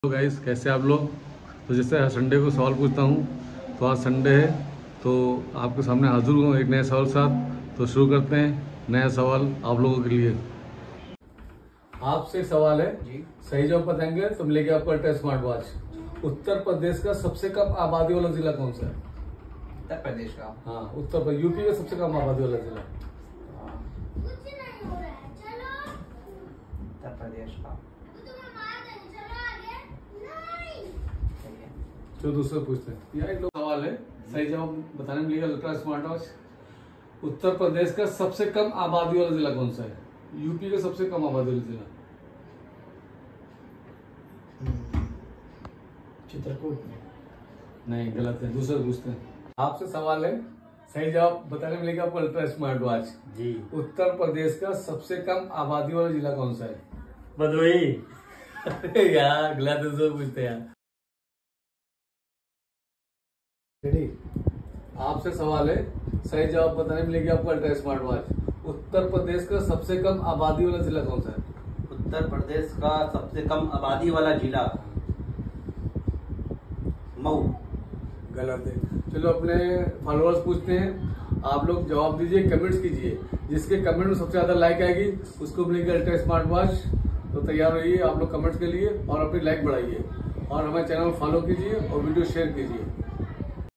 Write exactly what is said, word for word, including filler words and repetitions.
तो गाइस कैसे आप लोग। तो जैसे हर संडे को सवाल पूछता हूँ, तो आज संडे है तो आपके सामने हाजिर हूँ एक नए सवाल के साथ। तो शुरू करते हैं नया सवाल आप लोगों के लिए। आपसे एक सवाल है जी। सही जवाब बताएंगे तो मिलेगी आपको ultra smart watch. Uttar Pradesh का सबसे कम आबादी वाला जिला कौन सा है? उत्तर प्रदेश का। हाँ उत्तर प्रदेश। यूपी का सबसे कम आबादी वाला जिला उत्तर प्रदेश का। जो दूसरे पूछते हैं यार लोग सवाल है सही जवाब बताने में मिलेगा ultra smart watch. Uttar Pradesh का सबसे कम आबादी वाला जिला कौन सा है? यूपी का सबसे कम आबादी वाला जिला चित्रकूट में। नहीं, गलत है। दूसरे पूछते हैं। आपसे सवाल है सही जवाब बताने में मिलेगा आपको अल्ट्रा स्मार्ट वॉच। जी। उत्तर प्रदेश का सबसे कम आबादी वाला जिला कौन सा है? भदोही। यार गलत। दूसरे पूछते हैं। रेडी? आपसे सवाल है सही जवाब बताने में मिलेगी आपको ultra smart watch. Uttar Pradesh का सबसे कम आबादी वाला जिला कौन सा है? उत्तर प्रदेश का सबसे कम आबादी वाला जिला मऊ। गलत है। चलो अपने फॉलोअर्स पूछते हैं, आप लोग जवाब दीजिए, कमेंट्स कीजिए। जिसके कमेंट में सबसे ज्यादा लाइक आएगी उसको मिलेगी अल्ट्रा स्मार्ट वॉच। तो तैयार रहिए आप लोग कमेंट्स के लिए और अपनी लाइक बढ़ाइए और हमारे चैनल को फॉलो कीजिए और वीडियो शेयर कीजिए।